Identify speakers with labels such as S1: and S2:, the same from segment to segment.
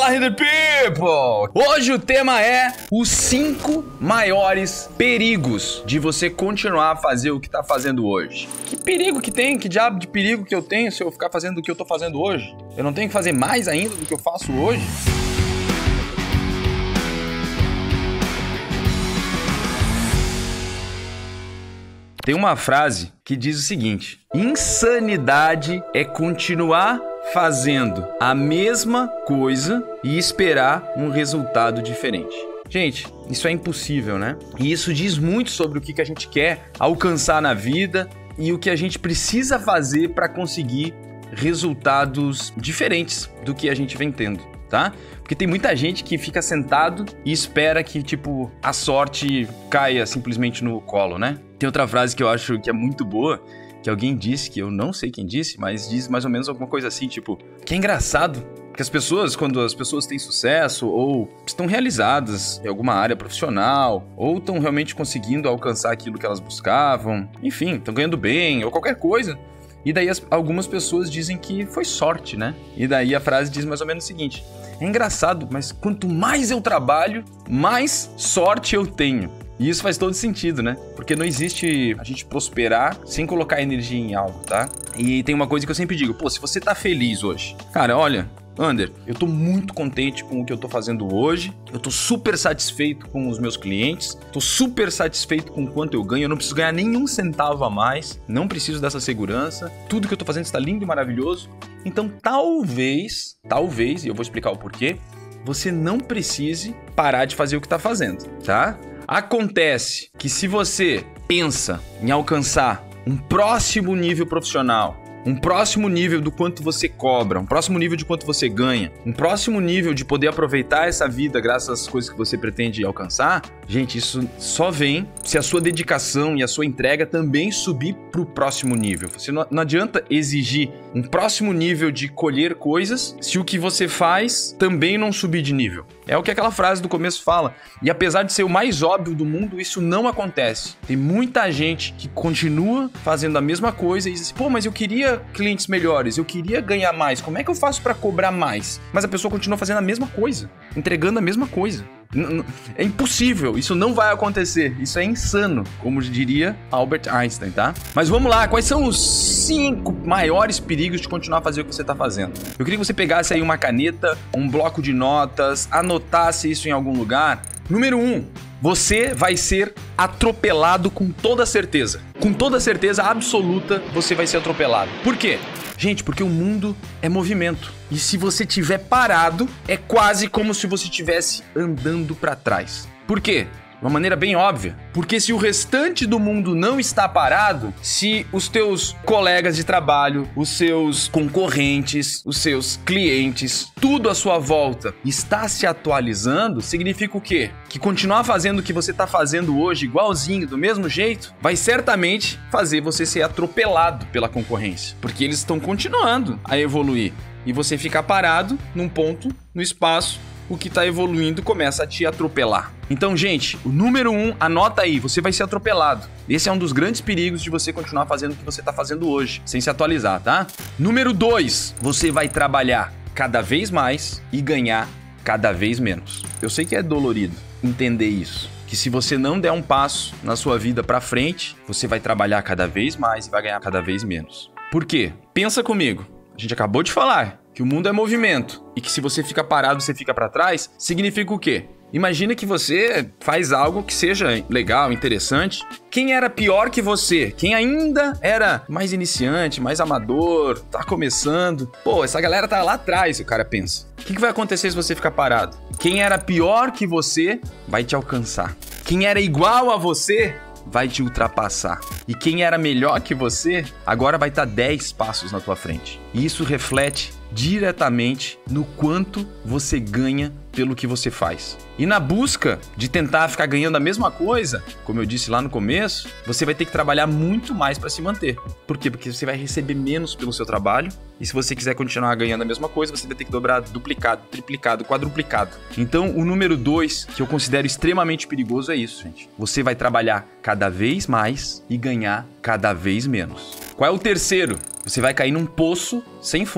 S1: Fala, Render People! Hoje o tema é os 5 maiores perigos de você continuar a fazer o que tá fazendo hoje. Que perigo que tem? Que diabo de perigo que eu tenho se eu ficar fazendo o que eu tô fazendo hoje? Eu não tenho que fazer mais ainda do que eu faço hoje? Tem uma frase que diz o seguinte: insanidade é continuar fazendo a mesma coisa e esperar um resultado diferente. Gente, isso é impossível, né? E isso diz muito sobre o que a gente quer alcançar na vida e o que a gente precisa fazer para conseguir resultados diferentes do que a gente vem tendo, tá? Porque tem muita gente que fica sentado e espera que, tipo, a sorte caia simplesmente no colo, né? Tem outra frase que eu acho que é muito boa, que alguém disse, que eu não sei quem disse, mas diz mais ou menos alguma coisa assim, tipo, que é engraçado que as pessoas, quando as pessoas têm sucesso ou estão realizadas em alguma área profissional ou estão realmente conseguindo alcançar aquilo que elas buscavam, enfim, estão ganhando bem ou qualquer coisa, e daí algumas pessoas dizem que foi sorte, né? E daí a frase diz mais ou menos o seguinte: é engraçado, mas quanto mais eu trabalho, mais sorte eu tenho. E isso faz todo sentido, né? Porque não existe a gente prosperar sem colocar energia em algo, tá? E tem uma coisa que eu sempre digo: pô, se você tá feliz hoje, cara, olha, Ander, eu tô muito contente com o que eu tô fazendo hoje, eu tô super satisfeito com os meus clientes, tô super satisfeito com o quanto eu ganho, eu não preciso ganhar nenhum centavo a mais, não preciso dessa segurança, tudo que eu tô fazendo está lindo e maravilhoso. Então talvez, e eu vou explicar o porquê, você não precise parar de fazer o que tá fazendo, tá? Acontece que se você pensa em alcançar um próximo nível profissional, um próximo nível do quanto você cobra, um próximo nível de quanto você ganha, um próximo nível de poder aproveitar essa vida graças às coisas que você pretende alcançar, gente, isso só vem se a sua dedicação e a sua entrega também subir para o próximo nível. Você não adianta exigir um próximo nível de colher coisas se o que você faz também não subir de nível. É o que aquela frase do começo fala. E apesar de ser o mais óbvio do mundo, isso não acontece. Tem muita gente que continua fazendo a mesma coisa e diz assim: pô, mas eu queria clientes melhores, eu queria ganhar mais, como é que eu faço para cobrar mais? Mas a pessoa continua fazendo a mesma coisa, entregando a mesma coisa. É impossível, isso não vai acontecer, isso é insano, como diria Albert Einstein, tá? Mas vamos lá, quais são os 5 maiores perigos de continuar a fazer o que você tá fazendo? Eu queria que você pegasse aí uma caneta, um bloco de notas, anotasse isso em algum lugar. Número 1, você vai ser atropelado com toda certeza. Com toda certeza absoluta, você vai ser atropelado. Por quê? Gente, porque o mundo é movimento. E se você estiver parado, é quase como se você estivesse andando para trás. Por quê? De uma maneira bem óbvia. Porque se o restante do mundo não está parado, se os teus colegas de trabalho, os seus concorrentes, os seus clientes, tudo à sua volta está se atualizando, significa o quê? Que continuar fazendo o que você está fazendo hoje, igualzinho, do mesmo jeito, vai certamente fazer você ser atropelado pela concorrência. Porque eles estão continuando a evoluir. E você ficar parado num ponto, no espaço, o que está evoluindo começa a te atropelar. Então, gente, o número 1, anota aí, você vai ser atropelado. Esse é um dos grandes perigos de você continuar fazendo o que você está fazendo hoje, sem se atualizar, tá? Número 2, você vai trabalhar cada vez mais e ganhar cada vez menos. Eu sei que é dolorido entender isso, que se você não der um passo na sua vida para frente, você vai trabalhar cada vez mais e vai ganhar cada vez menos. Por quê? Pensa comigo. A gente acabou de falar que o mundo é movimento e que se você fica parado, você fica para trás, significa o quê? Imagina que você faz algo que seja legal, interessante. Quem era pior que você? Quem ainda era mais iniciante, mais amador, tá começando? Pô, essa galera tá lá atrás, o cara pensa. O que vai acontecer se você ficar parado? Quem era pior que você vai te alcançar. Quem era igual a você vai te ultrapassar. E quem era melhor que você, agora vai estar 10 passos na tua frente. E isso reflete diretamente no quanto você ganha pelo que você faz. E na busca de tentar ficar ganhando a mesma coisa, como eu disse lá no começo, você vai ter que trabalhar muito mais para se manter. Por quê? Porque você vai receber menos pelo seu trabalho, e se você quiser continuar ganhando a mesma coisa, você vai ter que dobrar duplicado, triplicado, quadruplicado. Então, o número 2, que eu considero extremamente perigoso, é isso, gente. Você vai trabalhar cada vez mais e ganhar cada vez menos. Qual é o terceiro? Você vai cair num poço sem fundo.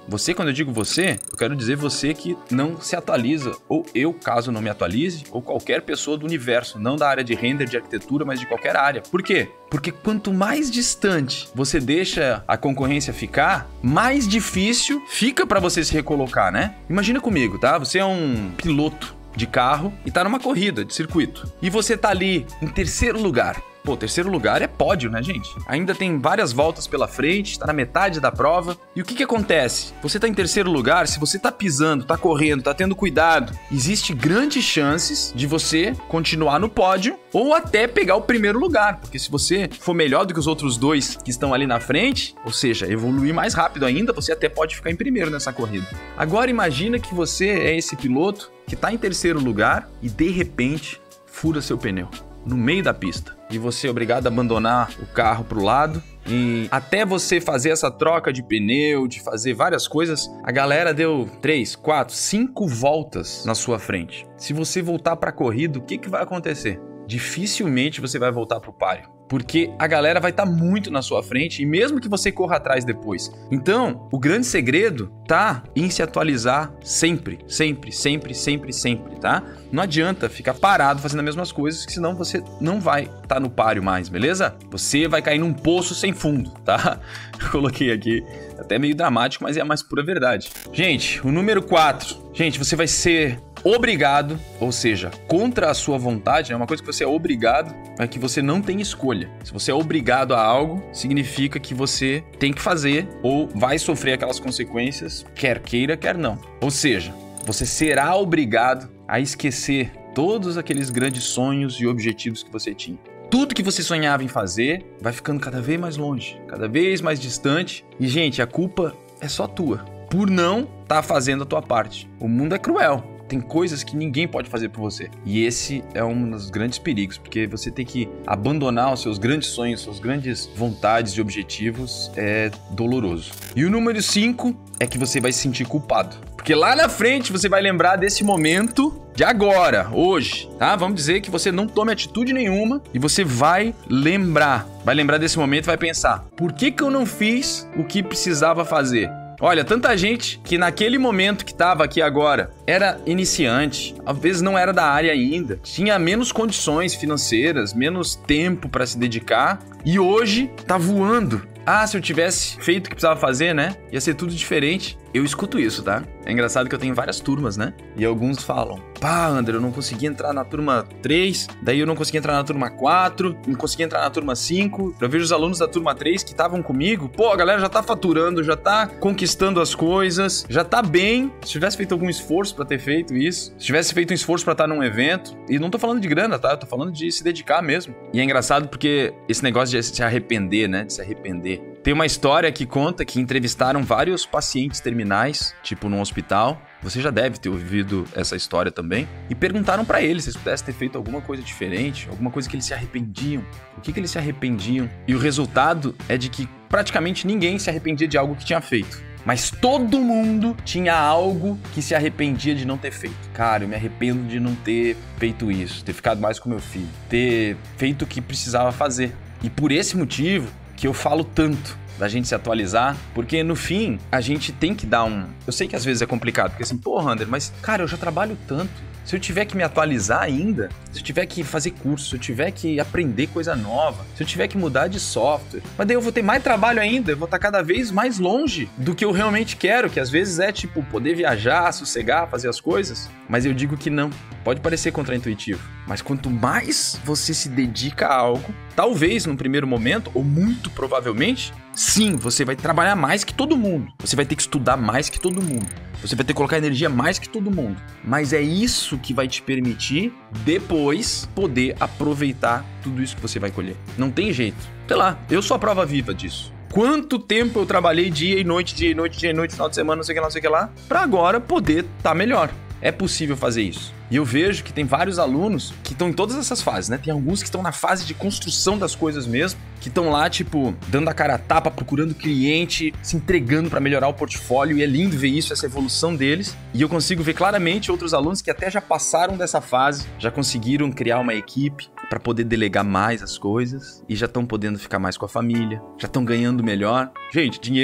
S1: Você, quando eu digo você, eu quero dizer você que não se atualiza, ou eu, caso não me atualize, ou qualquer pessoa do universo, não da área de render, de arquitetura, mas de qualquer área. Por quê? Porque quanto mais distante você deixa a concorrência ficar, mais difícil fica para você se recolocar, né? Imagina comigo, tá? Você é um piloto de carro e tá numa corrida de circuito. E você tá ali em terceiro lugar. Pô, terceiro lugar é pódio, né, gente? Ainda tem várias voltas pela frente, tá na metade da prova. E o que acontece? Você tá em terceiro lugar, se você tá pisando, tá correndo, tá tendo cuidado, existe grandes chances de você continuar no pódio ou até pegar o primeiro lugar. Porque se você for melhor do que os outros dois que estão ali na frente, ou seja, evoluir mais rápido ainda, você até pode ficar em primeiro nessa corrida. Agora imagina que você é esse piloto que tá em terceiro lugar e de repente fura seu pneu no meio da pista. E você é obrigado a abandonar o carro pro lado. E até você fazer essa troca de pneu, de fazer várias coisas, a galera deu 3, 4, 5 voltas na sua frente. Se você voltar pra corrida, o que vai acontecer? Dificilmente você vai voltar pro páreo. Porque a galera vai estar muito na sua frente e mesmo que você corra atrás depois. Então, o grande segredo tá em se atualizar sempre, sempre, sempre, sempre, sempre, tá? Não adianta ficar parado fazendo as mesmas coisas, que senão você não vai estar no páreo mais, beleza? Você vai cair num poço sem fundo, tá? Eu coloquei aqui, até meio dramático, mas é a mais pura verdade. Gente, o número 4. Gente, você vai ser obrigado, ou seja, contra a sua vontade, é uma coisa que você é obrigado, é que você não tem escolha. Se você é obrigado a algo, significa que você tem que fazer ou vai sofrer aquelas consequências, quer queira, quer não. Ou seja, você será obrigado a esquecer todos aqueles grandes sonhos e objetivos que você tinha. Tudo que você sonhava em fazer vai ficando cada vez mais longe, cada vez mais distante. E, gente, a culpa é só tua, por não estar fazendo a tua parte. O mundo é cruel. Tem coisas que ninguém pode fazer por você. E esse é um dos grandes perigos, porque você tem que abandonar os seus grandes sonhos, suas grandes vontades e objetivos. É doloroso. E o número 5 é que você vai se sentir culpado. Porque lá na frente você vai lembrar desse momento de agora, hoje, tá? Vamos dizer que você não tome atitude nenhuma e você vai lembrar desse momento e vai pensar: por que eu não fiz o que precisava fazer? Olha, tanta gente que naquele momento que estava aqui agora era iniciante, às vezes não era da área ainda, tinha menos condições financeiras, menos tempo para se dedicar e hoje tá voando. Ah, se eu tivesse feito o que precisava fazer, né? Ia ser tudo diferente. Eu escuto isso, tá? É engraçado que eu tenho várias turmas, né? E alguns falam: pá, André, eu não consegui entrar na turma 3, daí eu não consegui entrar na turma 4, não consegui entrar na turma 5. Eu vejo os alunos da turma 3 que estavam comigo, pô, a galera já tá faturando, já tá conquistando as coisas, já tá bem. Se tivesse feito algum esforço pra ter feito isso, se tivesse feito um esforço pra estar num evento, e não tô falando de grana, tá? Eu tô falando de se dedicar mesmo. E é engraçado porque esse negócio de se arrepender, né? De se arrepender. Tem uma história que conta que entrevistaram vários pacientes terminais, tipo num hospital. Você já deve ter ouvido essa história também. E perguntaram pra eles se eles pudessem ter feito alguma coisa diferente, alguma coisa que eles se arrependiam. O que eles se arrependiam? E o resultado é de que praticamente ninguém se arrependia de algo que tinha feito. Mas todo mundo tinha algo que se arrependia de não ter feito. Cara, eu me arrependo de não ter feito isso, ter ficado mais com meu filho, ter feito o que precisava fazer. E por esse motivo que eu falo tanto da gente se atualizar, porque no fim a gente tem que dar um... Eu sei que às vezes é complicado, porque assim, pô, Ander, mas cara, eu já trabalho tanto. Se eu tiver que me atualizar ainda, se eu tiver que fazer curso, se eu tiver que aprender coisa nova, se eu tiver que mudar de software, mas daí eu vou ter mais trabalho ainda, eu vou estar cada vez mais longe do que eu realmente quero, que às vezes é tipo poder viajar, sossegar, fazer as coisas. Mas eu digo que não. Pode parecer contraintuitivo, mas quanto mais você se dedica a algo, talvez num primeiro momento, ou muito provavelmente, sim, você vai trabalhar mais que todo mundo. Você vai ter que estudar mais que todo mundo. Você vai ter que colocar energia mais que todo mundo. Mas é isso que vai te permitir, depois, poder aproveitar tudo isso que você vai colher. Não tem jeito. Sei lá, eu sou a prova viva disso. Quanto tempo eu trabalhei dia e noite, dia e noite, dia e noite, final de semana, não sei o que lá, não sei o que lá, pra agora poder estar melhor. É possível fazer isso. E eu vejo que tem vários alunos que estão em todas essas fases, né? Tem alguns que estão na fase de construção das coisas mesmo, que estão lá, tipo, dando a cara a tapa, procurando cliente, se entregando para melhorar o portfólio, e é lindo ver isso, essa evolução deles. E eu consigo ver claramente outros alunos que até já passaram dessa fase, já conseguiram criar uma equipe para poder delegar mais as coisas e já estão podendo ficar mais com a família, já estão ganhando melhor. Gente, dinheiro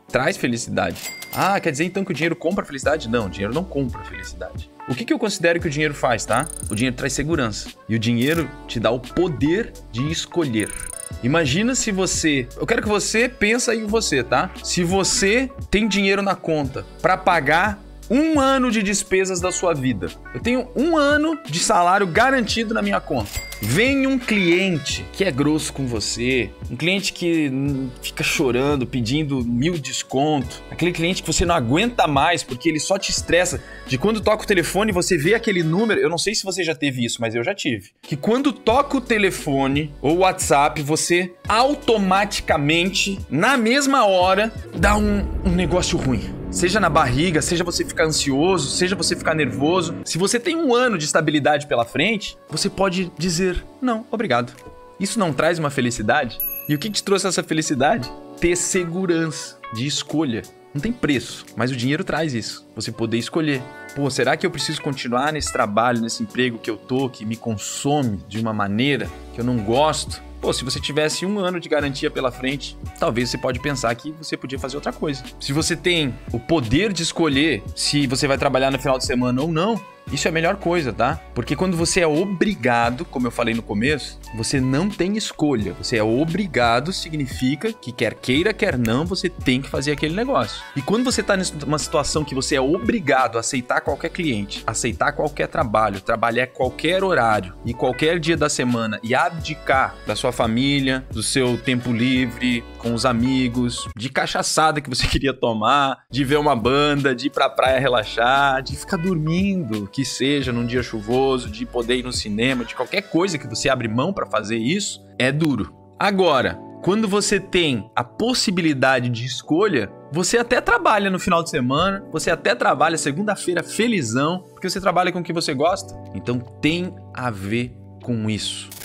S1: traz felicidade. Ah, quer dizer então que o dinheiro compra felicidade? Não, o dinheiro não compra felicidade. O que eu considero que o dinheiro faz, tá? O dinheiro traz segurança. E o dinheiro te dá o poder de escolher. Imagina se você... Eu quero que você pense aí em você, tá? Se você tem dinheiro na conta para pagar 1 ano de despesas da sua vida. Eu tenho 1 ano de salário garantido na minha conta. Vem um cliente que é grosso com você, um cliente que fica chorando, pedindo 1000 desconto, aquele cliente que você não aguenta mais porque ele só te estressa. De quando toca o telefone você vê aquele número, eu não sei se você já teve isso, mas eu já tive. Que quando toca o telefone ou o WhatsApp, você automaticamente, na mesma hora, dá um negócio ruim. Seja na barriga, seja você ficar ansioso, seja você ficar nervoso. Se você tem 1 ano de estabilidade pela frente, você pode dizer, não, obrigado. Isso não traz uma felicidade? E o que te trouxe essa felicidade? Ter segurança de escolha. Não tem preço, mas o dinheiro traz isso. Você poder escolher. Pô, será que eu preciso continuar nesse trabalho, nesse emprego que eu tô, que me consome de uma maneira que eu não gosto? Pô, se você tivesse 1 ano de garantia pela frente, talvez você pode pensar que você podia fazer outra coisa. Se você tem o poder de escolher se você vai trabalhar no final de semana ou não, isso é a melhor coisa, tá? Porque quando você é obrigado, como eu falei no começo, você não tem escolha. Você é obrigado significa que quer queira, quer não, você tem que fazer aquele negócio. E quando você tá numa situação que você é obrigado a aceitar qualquer cliente, aceitar qualquer trabalho, trabalhar qualquer horário e qualquer dia da semana e abdicar da sua família, do seu tempo livre, com os amigos, de cachaçada que você queria tomar, de ver uma banda, de ir pra praia relaxar, de ficar dormindo, que seja num dia chuvoso, de poder ir no cinema, de qualquer coisa que você abre mão para fazer isso, é duro. Agora, quando você tem a possibilidade de escolha, você até trabalha no final de semana, você até trabalha segunda-feira felizão, porque você trabalha com o que você gosta. Então tem a ver com isso.